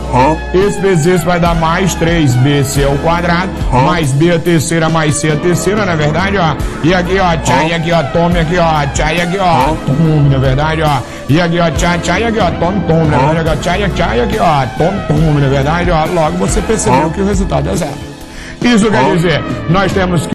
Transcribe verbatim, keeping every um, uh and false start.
Esse vezes esse vai dar mais três B C ao quadrado, mais B a terceira, mais C a terceira, na verdade, ó. E aqui, ó, tchai, aqui, ó, tome, aqui, ó, tchai, aqui, ó, tome, na verdade, ó. E aqui, ó, tchai, tchai, aqui, ó, tome, tome, na verdade, ó, tchai, tchai, aqui, ó, tome, tome, na verdade, ó. Logo você percebeu que o resultado é zero. Isso quer dizer, nós temos que